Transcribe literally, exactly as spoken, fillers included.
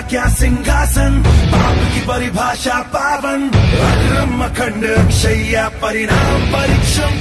क्या सिंहासन, पाप की परिभाषा पावन, अग्रम अखंड अक्षय्या परिणाम परीक्षम